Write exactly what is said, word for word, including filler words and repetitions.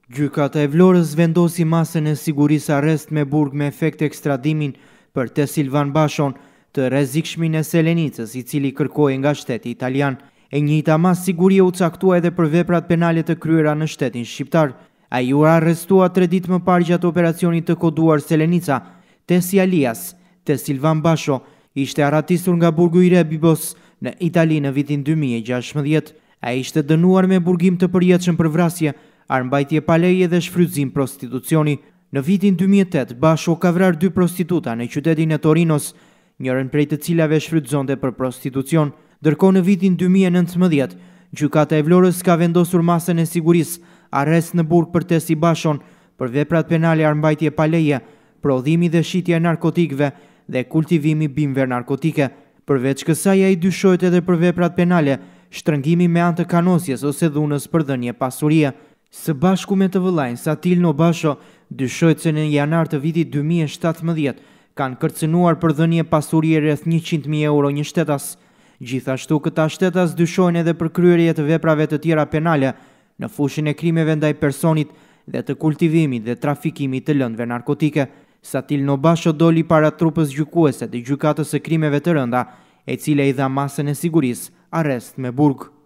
Gjykata e Vlorës vendosi masën e sigurisë arrest me burg me efekt ekstradimin për te Silvan Bashon, të rrezikshmin e Selenicës, i cili kërkoi nga shteti italian. E njëjta masë sigurie u caktua edhe për veprat penale të kryera në shtetin shqiptar. Ai u arrestua tre ditë më parë gjatë operacionit të koduar Selenica. Tesi Alias, te Silvan Basho, ishte arratisur nga burgu i ri Bibos në Itali në vitin dy mijë e gjashtëdhjetë. Ai ishte dënuar me burgim të përjetshëm për vrasje, armbajtje pa leje dhe shfrytëzim prostitucioni. Në vitin dy mijë e tetë, Basho ka vrarë dy prostituta në qytetin e Torinos, njërën prej të cilave shfrytëzonte për prostitucion. Ndërkohë në vitin dy mijë e nëntëmbëdhjetë, gjykata e Vlorës ka vendosur masën e sigurisë arrest në burg për Tesi Bashon për veprat penale armbajtje pa leje, prodhimi dhe shitja e narkotikëve dhe kultivimi bimëve narkotike. Përveç kësaj, ai dyshohet edhe për veprat penale, shtrëngimi me anë të kanosjes ose dhunës për dhënie pasurie. Së bashku me të vëllain Satilno Basho, dyshohet se në janar të vitit dy mijë e shtatëmbëdhjetë kanë kërcënuar për dhënie pasurie rreth njëqind mijë euro një shtetas. Gjithashtu këta shtetas dyshohen edhe për kryerje të veprave të tjera penale në fushën e krimeve ndaj personit dhe të kultivimit dhe trafikimit të lëndëve narkotike. Satilno Basho doli para trupës gjykuese të gjykatës së krimeve të rënda, e cila i dha masën e sigurisë arrest me burg.